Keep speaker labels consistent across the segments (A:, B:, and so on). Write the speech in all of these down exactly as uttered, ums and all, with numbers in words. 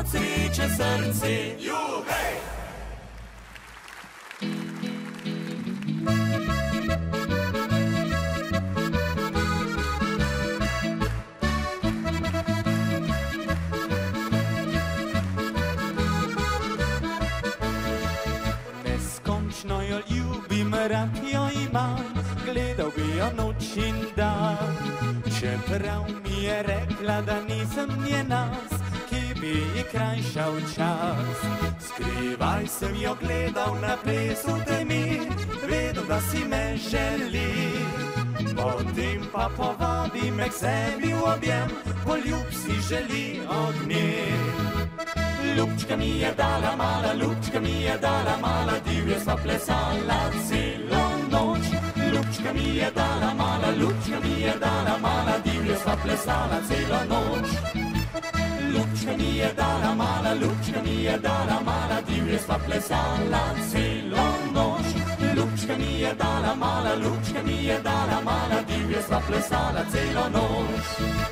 A: od sreče srce. Juhej!
B: Neskončno jo ljubim, rad jo imam, gledal bi jo noč in dan. Čeprav mi je rekla, da nisem njena, ki bi ji krajšal čas. Skrivaj sem jo gledal na plesu temi, vedel, da si me želi. Potem pa povabi me k sebi v objem, poljub si želi od nje. Ljubčka mi je dala mala, ljubčka mi je dala mala, divje sva plesala celo noč. Ljubčka mi je dala mala, ljubčka mi je dala mala, divje sva plesala celo noč. Ljubčka mi je dala mala, ljubčka mi je dala mala, divje sva plesala celo noč. Ljubčka mi je dala mala, ljubčka mi je dala mala, divje sva plesala celo noč.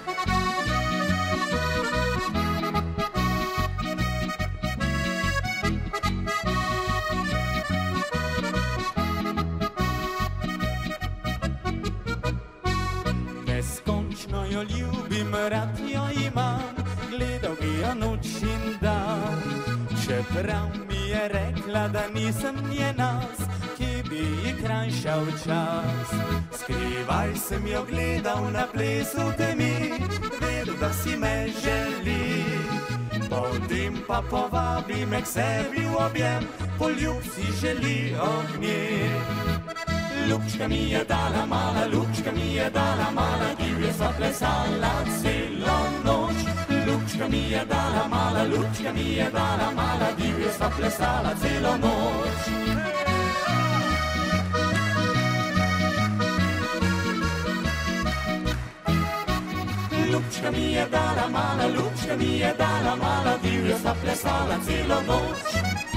B: Neskončno jo ljubim, rad jo imam, gledal bi jo noč in dan. Čeprav mi je rekla, da nisem njena, ki bi ji krajšal čas. Skrivaj sem jo gledal na plesu temi, vedel, da si me želi. Potem pa povabi me k sebi v objem, poljub si želi od nje. Ljubčka mi je dala mala, ljubčka mi je dala mala, divje sva plesala celo noč. Ljubčka mi je dala mala, ljubčka mi je dala mala, divje sva plesala celo noč. Ljubčka mi je dala mala, ljubčka mi je dala mala, divje sva plesala celo noč.